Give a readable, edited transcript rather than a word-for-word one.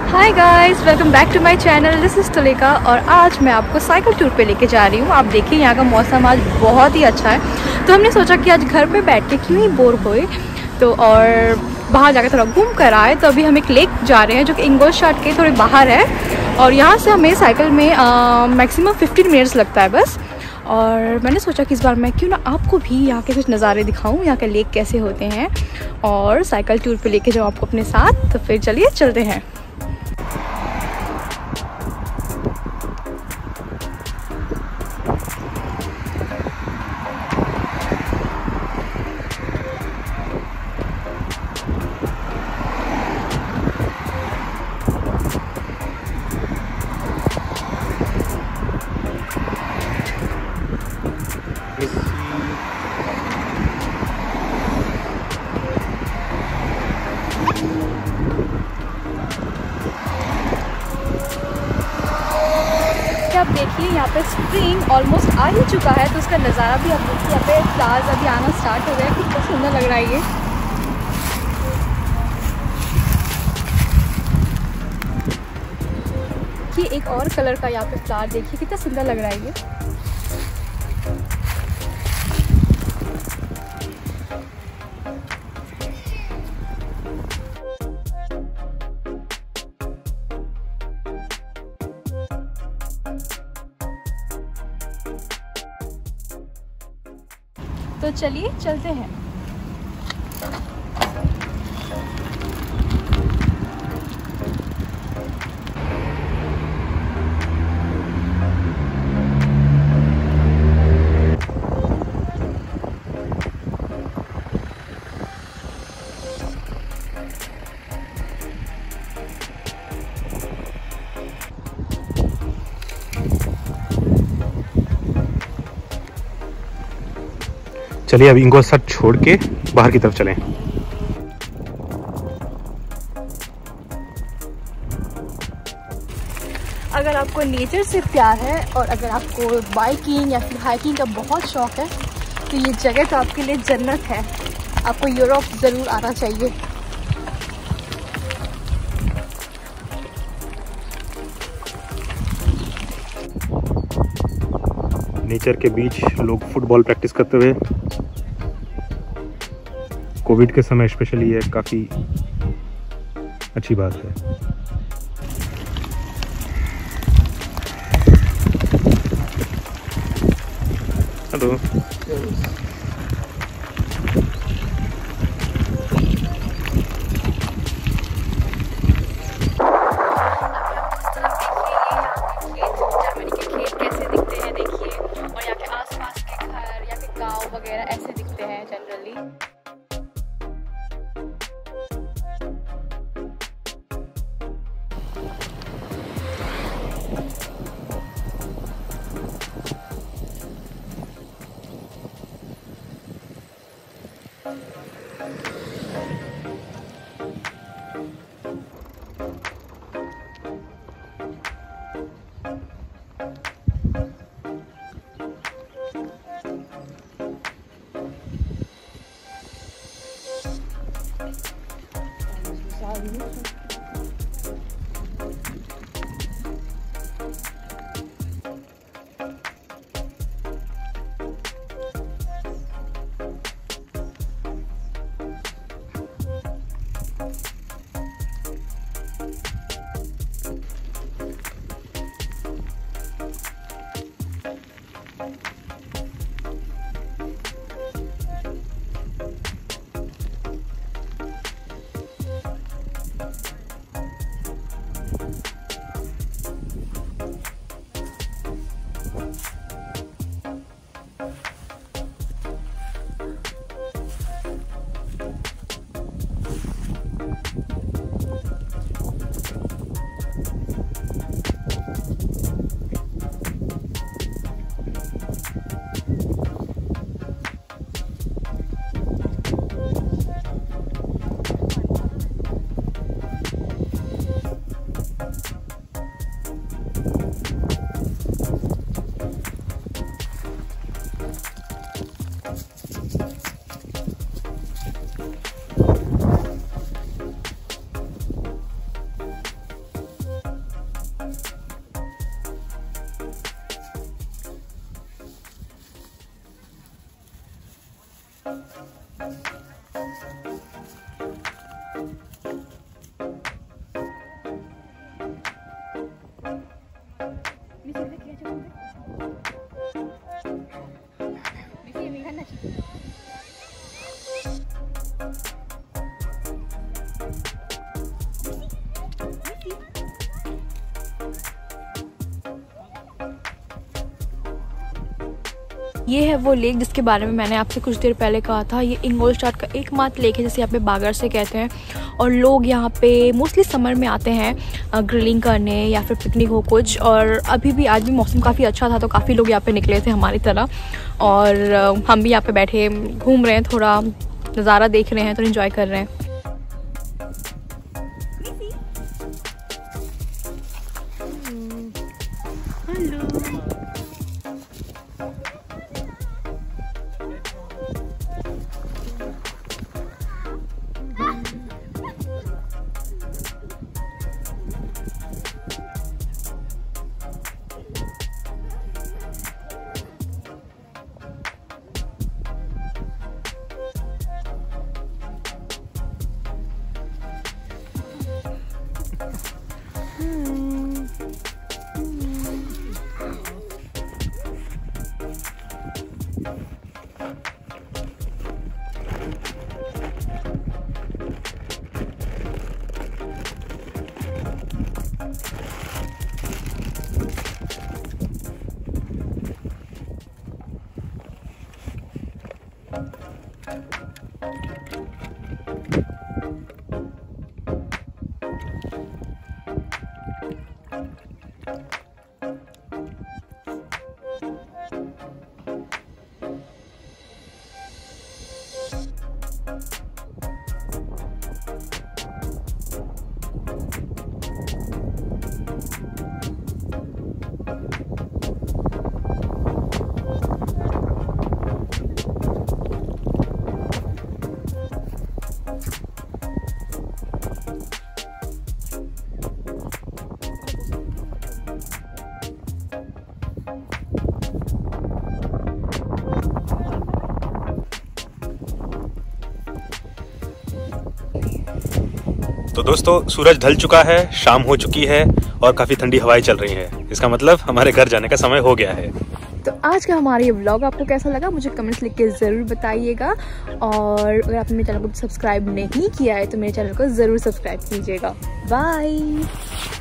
Hi guys, welcome back to my channel. This is Tulika और आज मैं आपको साइकिल टूर पे लेके जा रही हूँ। आप देखिए यहाँ का मौसम आज बहुत ही अच्छा है, तो हमने सोचा कि आज घर पे बैठ के क्यों ही बोर होए तो और बाहर जाकर थोड़ा घूम कर आए। तो अभी हम एक लेक जा रहे हैं जो कि इंगोलस्टाट के थोड़े बाहर है और यहाँ से हमें साइकिल में मैक्सिमम 15 मिनट्स लगता है बस। और मैंने सोचा कि इस बार मैं क्यों ना आपको भी यहाँ के कुछ नज़ारे दिखाऊँ, यहाँ के लेक कैसे होते हैं और साइकिल टूर पे लेके जाऊँ आपको अपने साथ। तो फिर चलिए चलते हैं। आप देखिए यहाँ पे स्प्रिंग ऑलमोस्ट आ ही चुका है, तो उसका नज़ारा भी आप देखिए। यहाँ पे फ्लावर्स अभी आना स्टार्ट हो गया है, कितना सुंदर लग रहा है ये एक और कलर का यहाँ पे फ्लावर देखिए, कितना सुंदर लग रहा है ये। तो चलिए चलते हैं। चलिए अभी इंगोलस्टाट छोड़ के बाहर की तरफ चलें। अगर आपको नेचर से प्यार है और अगर आपको बाइकिंग या फिर हाइकिंग का बहुत शौक है तो ये जगह तो आपके लिए जन्नत है। आपको यूरोप ज़रूर आना चाहिए। नेचर के बीच लोग फुटबॉल प्रैक्टिस करते हुए, कोविड के समय स्पेशली ये काफ़ी अच्छी बात है। हेलो। वगैरह ऐसे दिखते हैं जनरली। ये है वो लेक जिसके बारे में मैंने आपसे कुछ देर पहले कहा था। ये इंगोलस्टाट का एकमात्र लेक है जिसे यहाँ पे बागरसे कहते हैं, और लोग यहाँ पे मोस्टली समर में आते हैं ग्रिलिंग करने या फिर पिकनिक हो कुछ। और अभी भी आज भी मौसम काफ़ी अच्छा था तो काफ़ी लोग यहाँ पे निकले थे हमारी तरह, और हम भी यहाँ पे बैठे घूम रहे हैं, थोड़ा नज़ारा देख रहे हैं, तो इन्जॉय कर रहे हैं। तो दोस्तों सूरज ढल चुका है, शाम हो चुकी है और काफ़ी ठंडी हवाएं चल रही हैं। इसका मतलब हमारे घर जाने का समय हो गया है। तो आज का हमारा ये व्लॉग आपको कैसा लगा मुझे कमेंट्स लिख के ज़रूर बताइएगा, और अगर आपने मेरे चैनल को सब्सक्राइब नहीं किया है तो मेरे चैनल को ज़रूर सब्सक्राइब कीजिएगा। बाय।